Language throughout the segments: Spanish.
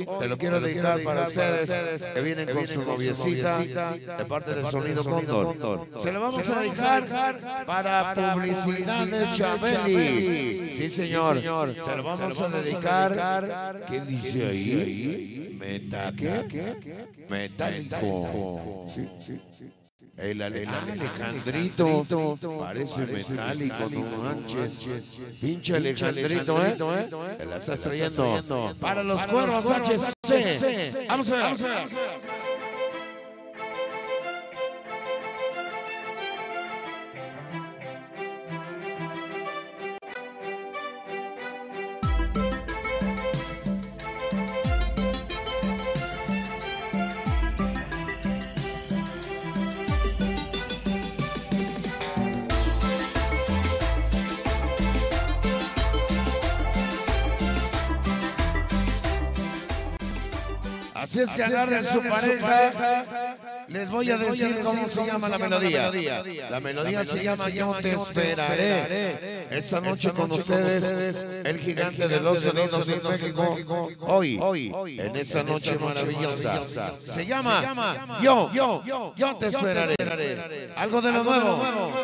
te lo quiero dedicar para ustedes que vienen con su noviecita de parte de Sonido Cóndor. Se lo vamos a dedicar para publicidad de Chabeli. Sí, señor. Se lo vamos a dedicar. ¿Qué dice ahí? Metálico. Sí. El Alejandrito parece metálico, no manches. Pinche Alejandrito, te la estás trayendo para los Cuervos HC. Vamos a ver. Así es que agarren su pareja. Les voy a decir cómo se llama la melodía. La melodía se llama Yo Te Esperaré. Esta noche con ustedes, el gigante de los sonidos en México. Hoy, en esta noche maravillosa. Se llama Yo Te Esperaré. Algo de lo nuevo.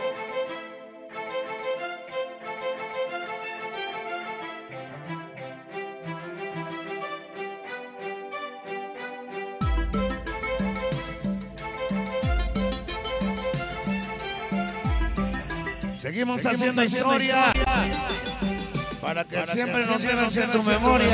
Seguimos haciendo historia para que siempre nos lleves en tu memoria.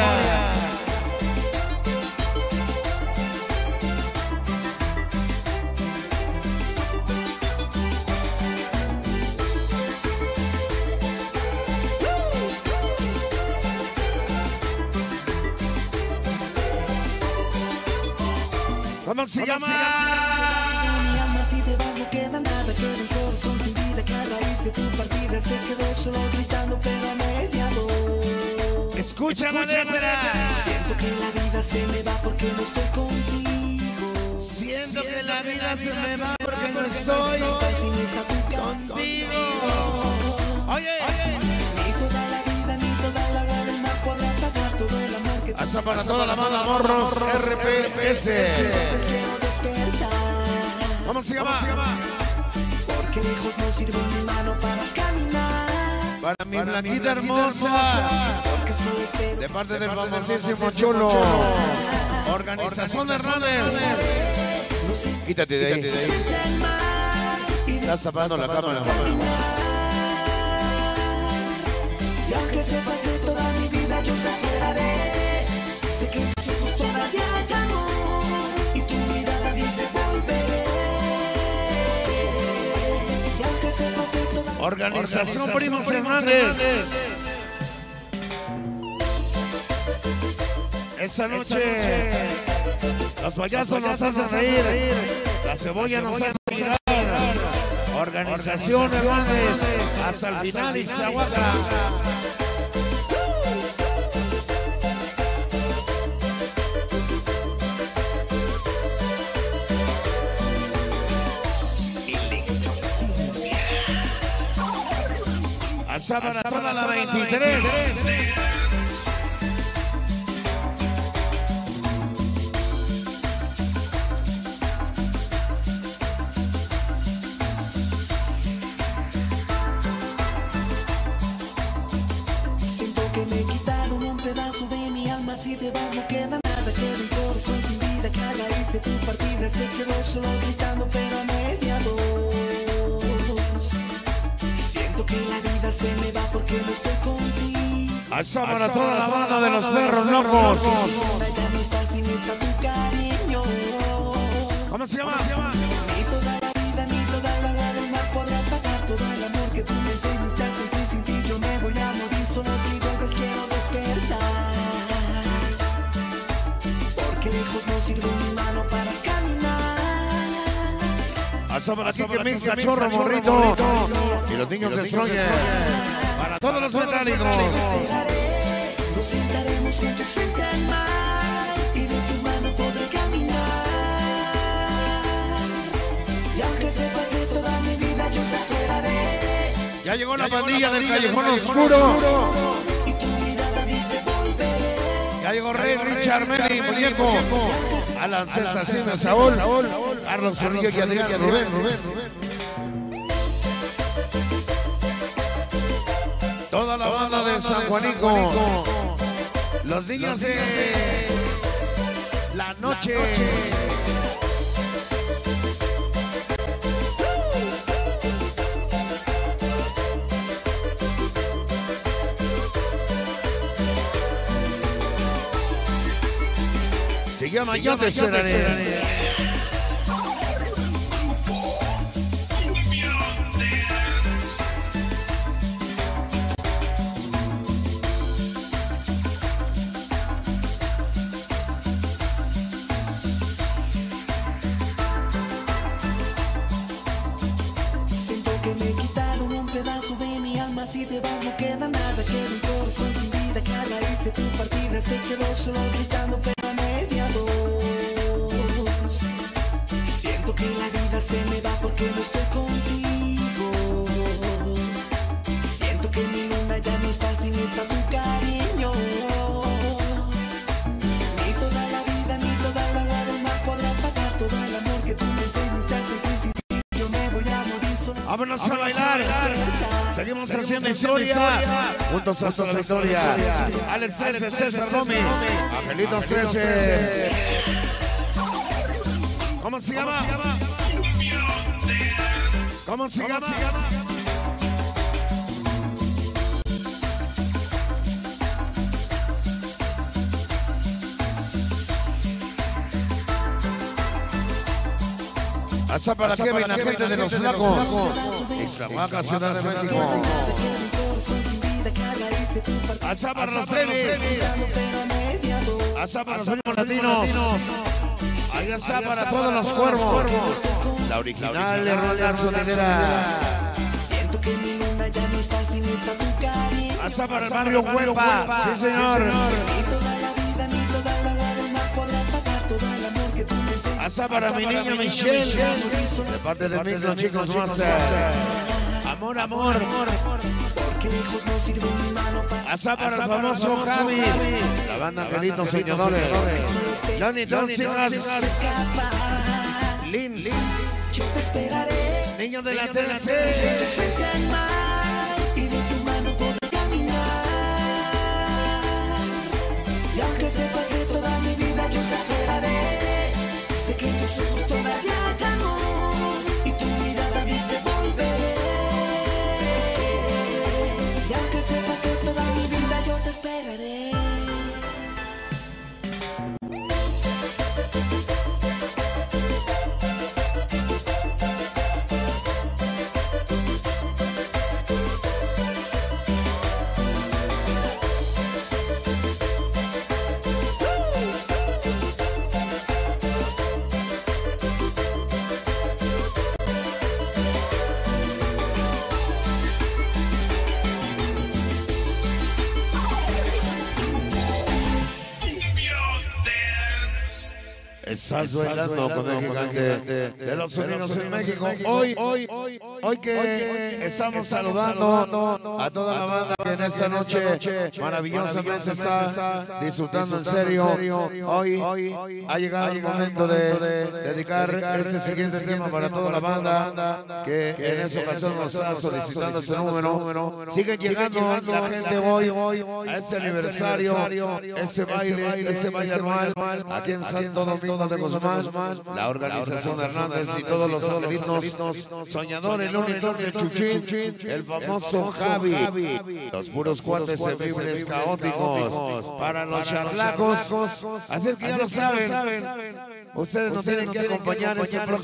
¿Cómo se llama? Mi alma si te vas no queda nada, queda un corazón sin vida que a raíz de tu partida se quedó solo gritando pero a media voz. Escucha la letra. Siento que la vida se me va porque no estoy contigo. Siento que la vida se me va porque no estoy contigo. Oye. Ni toda la vida ni toda la gana del mar podrá pagar todo el amor que hasta para toda la banda Morros RPS. ¿Cómo se llama? Porque lejos no sirve mi mano para caminar. Para mi blanquita hermosa. De parte del famosísimo Chulo. Organización Hernández. Quítate de ahí. Estás tapando la cámara. Y aunque se pase toda mi vida, yo te esperaré. Sé que tus ojos todavía hay amor y tu mirada dice volveré. Y aunque se pase toda mi vida, Organización Primos Hernández. Esa noche los payasos nos hacen reír, la cebolla nos hace llorar. Organización Hernández hasta el final y se aguanta. Hasta para toda la 23. siento que me quitaron un pedazo de mi alma. Si te vas no queda nada, queda un corazón sin vida que a raíz de tu partida se quedó solo gritando pero a media voz. Siento que la vida se me va porque no estoy contigo. Hasta para toda la banda de los perros locos. Ya no está sin está tu cariño. ¿Cómo se llama? Ni toda la vida ni toda la gana del mar podrá pagar todo el amor que tú me enseñaste a sentir. Sin ti yo me voy a morir solo si vuelves quiero despertar. Porque lejos no sirve mi mano para caminar. Hasta para ti que mi cachorro morrito y los niños destroyen. Para todos los metálicos. Nos sentaremos juntos frente al mar y de tu mano podré caminar. Y aunque se pase toda mi vida yo te esperaré. Ya llegó la pandilla del Callejón Oscuro. Y tu mirada dice volveré. Ya llegó Rey, Richard, Meli, Muñeco, Alan, César, Cine, Saúl, Carlos Zorrillo y Adrián, Rubén. Toda la banda de San Juanico, los niños de la noche. Se llama Yo Te Esperaré. Siento que me quitaron un pedazo de mi alma. Si te vas no queda nada, queda un corazón sin vida. Que a raíz de tu partida se quedó solo gritando pero a media voz. Siento que la vida se me va porque no estoy contigo. Siento que mi luna ya no está, sin está tu cariño. Ni toda la vida ni toda la aroma podrá pagar todo el amor que tú me enseñaste a sentir. Sin ti yo me voy a morir solo. Vámonos a bailar. Seguimos haciendo historia. Juntos hasta la victoria. Alex 13, César Romy, Angelitos 13. ¿Cómo se llama? ¿Cómo se llama? Hasta para Kevin, la gente de los flacos. Extravaga, Ciudad de México. Hasta para los Levis. Hasta para los primos latinos. Ahí está para todos los cuervos. La original es Roldán Sonidera. Hasta para el barrio Huepa. Sí, señor. Hasta para mi niña Michelle, de parte de Micro, chicos, Master. Amor, amor. Hasta para el famoso Javi, la banda Angelitos Soñadores. Lonnie Tonsigas, Lin, niños de la TLC. Y aunque se pase toda mi vida, yo te esperaré. Sé que en tus ojos todavía hay amor y tu mirada dice volveré. Y aunque se pase toda mi vida, yo te esperaré. Estás bailando con el gigante de los sonidos en México. Hoy que estamos saludando a toda la banda que en esta noche maravillosamente está disfrutando en serio. Hoy ha llegado el momento de dedicar este siguiente tema para toda la banda que en esta ocasión nos está solicitando ese número. Siguen llegando la gente hoy a este aniversario, este baile anual aquí en Santo Domingo de Guzmán, la organización de Hernández y todos los angelitos soñadores, el único de Chuchín, el famoso Javi, los puros cuates servibles caóticos para los charlacos. Así es que ya lo saben, ustedes nos tienen que acompañar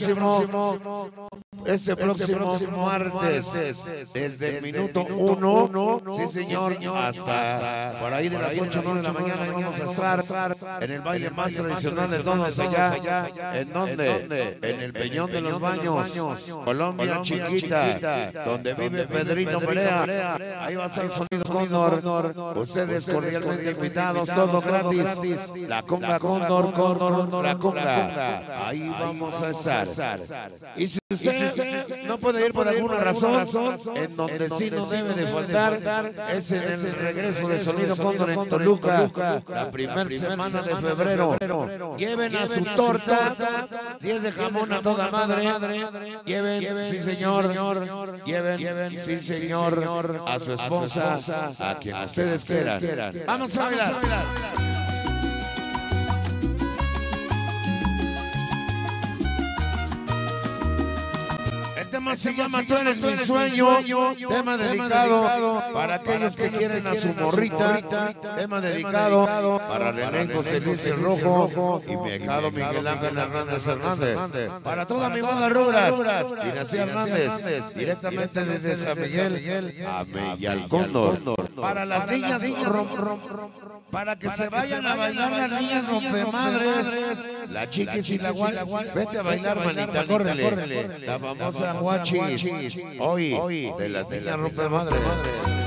este próximo martes, desde el minuto 1, sí señor, hasta por ahí de las 8 o 9 de la mañana. Y vamos a estar en el baile más tradicional de todos allá. ¿En dónde? En el Peñón de los Baños, Colombia Chiquita, donde vive Pedrito Perea. Ahí va a estar Sonido Cóndor. Ustedes cordialmente invitados, todo gratis. La conga Cóndor, la conga. Ahí vamos a estar. Y si usted no puede ir por alguna razón, en donde sí no debe de faltar es en el regreso de Sonido Cóndor en Toluca, la primera semana de febrero. Lleven a su torta, si es de jamón a toda madre, lleven, sí señor, lleven, sí señor, a su esposa, a quien ustedes quieran. Vamos a bailar. El tema se llama Tú eres mi sueño, tema dedicado para aquellos que quieren a su morrita, tema dedicado para René José Luis el Rojo y mi ahijado Miguel Ángel Hernández, para toda mi banda Ruras, Dinastía Hernández, directamente desde San Miguel a Mellal Cóndor, para las niñas para que se vayan a bailar las niñas rompemadres, la chiquis y la guay, vete a bailar manita, córrele, la famosa guachis, hoy de las niñas rompemadres.